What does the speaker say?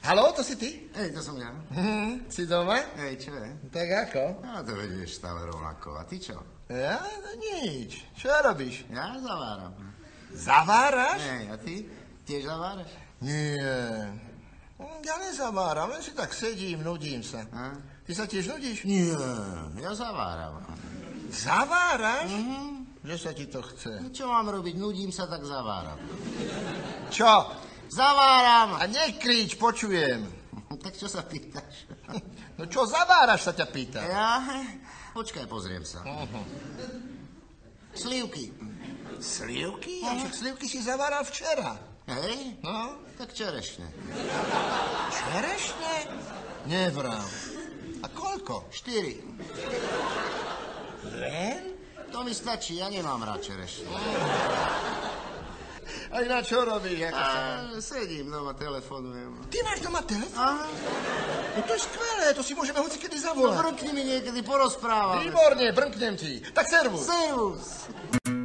Haló, to si ty? Hej, to som ja. Si doma? Hej, čo je? Tak ako? No, to vieš stále rovnako. A ty čo? Ja? No nič. Čo robíš? Ja zaváram. Zaváraš? Hej, a ty? Tiež zaváraš? Nie. Ja nezaváram, len si tak sedím, nudím sa. A? Ty sa tiež nudíš? Nie, ja zaváram. Zaváraš? Že sa ti to chce? Čo mám robiť? Nudím sa, tak zaváram. Čo? Zaváram! A nekrič, počujem. Tak čo sa pýtaš? No čo zaváraš, sa ťa pýta. Ja? Počkaj, pozriem sa. Slivky. Slivky? A však slivky si zaváral včera. Hej? No? Tak čerešne. Čerešne? Nevrám. A koľko? 4. Len? To mi stačí, ja nemám rád čerešne. A ináč čo robíš? Ako sa... Sedím doma, telefonujem. Ty máš doma telefón? Aha. No to je skvelé, to si môžeme hocikedy No zavolať. brkni mi niekedy, porozprávame. Výborne, brnknem ti. Tak servus. Servus.